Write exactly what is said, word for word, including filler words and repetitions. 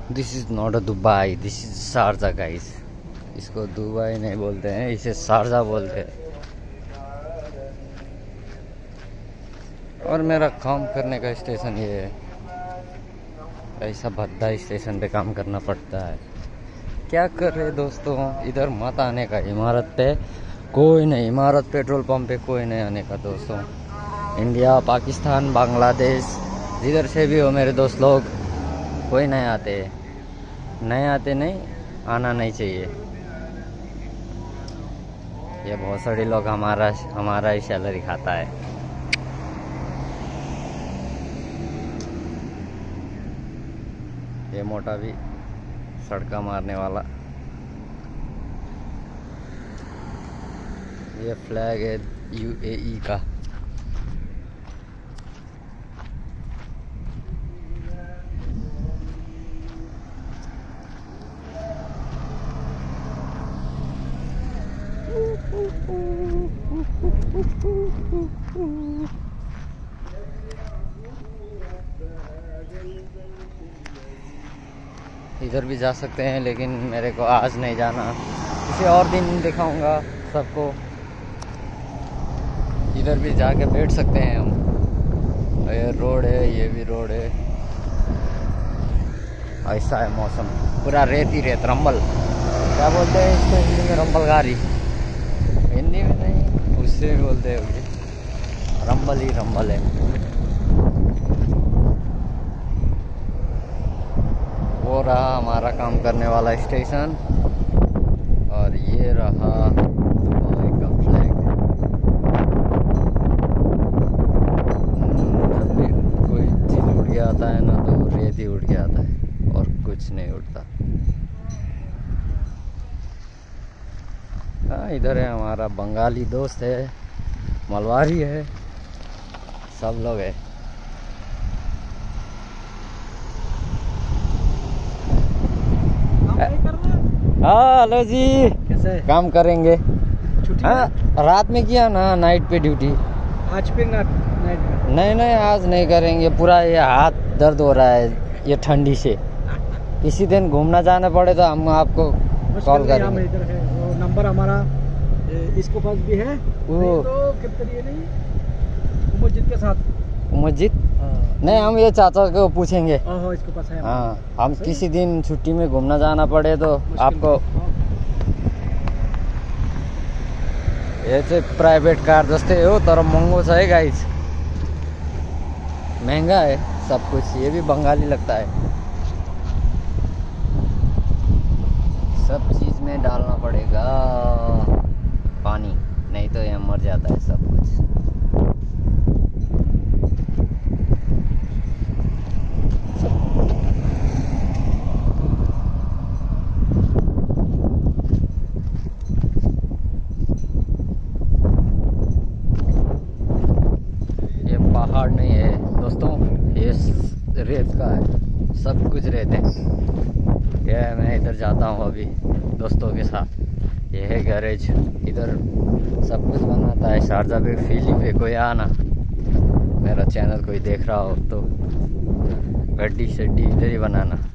This is not a Dubai, this is Sharjah guys. इसको Dubai नहीं बोलते हैं, इसे शारजा बोलते हैं। और मेरा काम करने का स्टेशन ये है। ऐसा भद्दा स्टेशन पे काम करना पड़ता है। क्या कर रहे दोस्तों, इधर मत आने का। इमारत पे कोई नहीं, इमारत पेट्रोल पंप पे कोई नहीं आने का दोस्तों। इंडिया, पाकिस्तान, बांग्लादेश, जिधर से भी हो मेरे दोस्त लोग, कोई नहीं आते। नहीं आते नहीं, आना नहीं चाहिए। ये बहुत सारे लोग हमारा हमारा ही सैलरी खाता है। ये मोटा भी सड़का मारने वाला। ये फ्लैग है यूएई का। इधर भी जा सकते हैं, लेकिन मेरे को आज नहीं जाना, किसी और दिन दिखाऊंगा सबको। इधर भी जाके बैठ सकते हैं हम। ये रोड है, ये भी रोड है। ऐसा है मौसम, पूरा रेत ही रेत। रंबल क्या बोलते हैं इसको हिंदी में? रंबल गाड़ी। हिंदी में नहीं, उससे भी बोलते होंगे। रंबल ही रंबल है। वो रहा हमारा काम करने वाला स्टेशन, और ये रहा दुबई का फ्लैग। जब भी कोई चीज़ उड़ के आता है ना, तो रेत ही उड़ के आता है और कुछ नहीं उड़ता। हाँ, इधर है हमारा बंगाली दोस्त है, मलवारी है, सब लोग है। हाँ हेलो जी, कैसे काम करेंगे? छुट्टी? हाँ, रात में किया ना, नाइट पे ड्यूटी। आज पे नाइट में? नहीं नहीं, आज नहीं करेंगे। पूरा ये हाथ दर्द हो रहा है ये ठंडी से। किसी दिन घूमना जाना पड़े तो हम आपको कॉल करेंगे। इधर है वो नंबर हमारा, इसको पास भी है वो तो कितनी नहीं मस्जिद के साथ। मस्जिद नहीं, हम ये चाचा को पूछेंगे। इसके पास है। हाँ, हम किसी दिन छुट्टी में घूमना जाना पड़े तो आपको। ये तो प्राइवेट कार जस्ते हो तर महंगो है गाइस, महंगा है सब कुछ। ये भी बंगाली लगता है। सब चीज में डालना पड़ेगा पानी, नहीं तो ये मर जाता है सब कुछ। पहाड़ नहीं है दोस्तों, ये रेत का है, सब कुछ रेत है। ये मैं इधर जाता हूँ अभी दोस्तों के साथ। ये है गैरेज, इधर सब कुछ बनाता है। शारजा पे फील्ड पे कोई आना, मेरा चैनल कोई देख रहा हो तो गड्डी शड्डी इधर ही बनाना।